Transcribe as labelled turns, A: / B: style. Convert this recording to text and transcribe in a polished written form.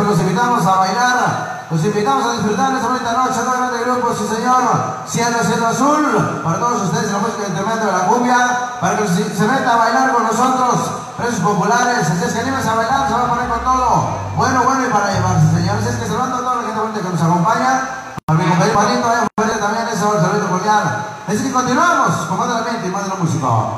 A: los invitamos a bailar, los invitamos a disfrutar de esta bonita noche, ¿no? Grande grupo, sí señor, cielo, cielo azul, para todos ustedes la música intermedia de la cumbia, para que se meta a bailar con nosotros, precios populares, así es que anímense a bailar, se va a poner con todo, bueno, bueno y para llevarse, señores, es que saludando a toda la gente bonita que nos acompaña, a mi compañero Juanito, también eso, un saludo cordial, así que continuamos con más de la mente y más de la música.